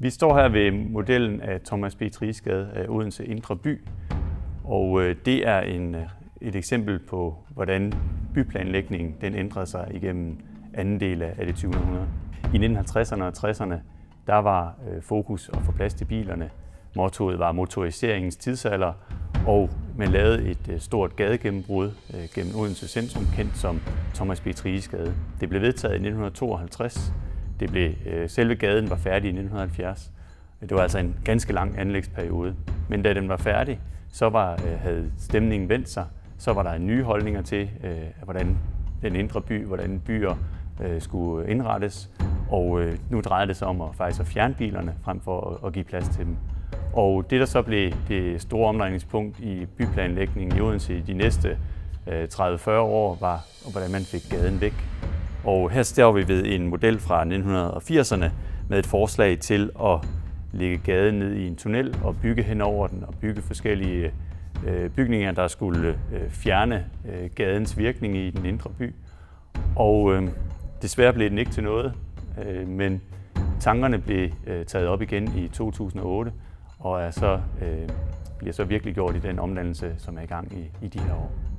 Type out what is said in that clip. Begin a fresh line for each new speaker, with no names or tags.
Vi står her ved modellen af Thomas B. Thriges-gade af Odense Indre By, og det er et eksempel på, hvordan byplanlægningen den ændrede sig igennem anden del af det 20. århundrede. I 1950'erne og 60'erne der var fokus at få plads til bilerne. Mottoet var motoriseringens tidsalder, og man lavede et stort gadegennembrud gennem Odense centrum, kendt som Thomas B. Thriges-gade. Det blev vedtaget i 1952. Selve gaden var færdig i 1970. Det var altså en ganske lang anlægsperiode. Men da den var færdig, så havde stemningen vendt sig. Så var der nye holdninger til, hvordan den indre by, hvordan byer skulle indrettes. Og nu drejede det sig om faktisk at fjerne bilerne, frem for at give plads til dem. Og det, der så blev det store omdrejningspunkt i byplanlægningen i Odense i de næste 30-40 år, var, hvordan man fik gaden væk. Og her står vi ved en model fra 1980'erne med et forslag til at lægge gaden ned i en tunnel og bygge hen over den og bygge forskellige bygninger, der skulle fjerne gadens virkning i den indre by. Og desværre blev den ikke til noget, men tankerne blev taget op igen i 2008 og bliver så virkelig gjort i den omdannelse, som er i gang i de her år.